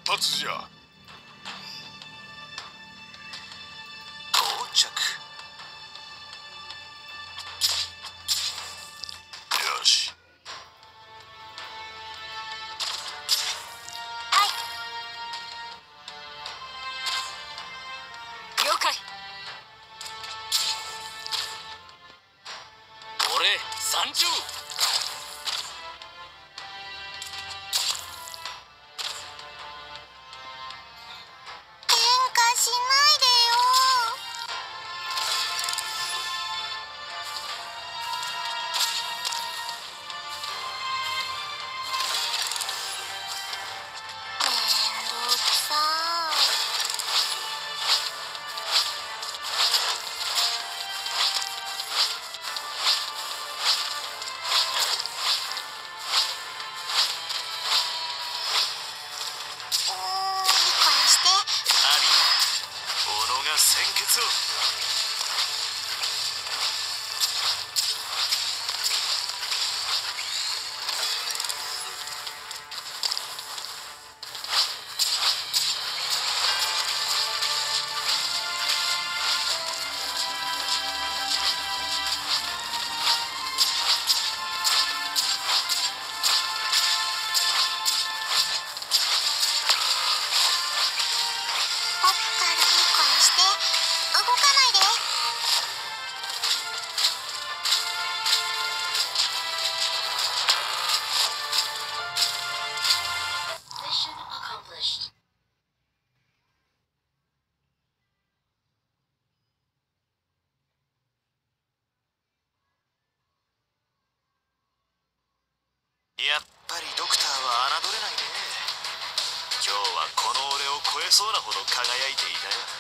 発じゃ。 到着。 よし。 はい。了解。俺参上。 しないでよ。めんどくさいいからして。 己が鮮血を。 僕からいいからして。動かないで。 Mission accomplished. やっぱりドクターは侮れないね。今日はこの俺を超えそうなほど輝いていたよ。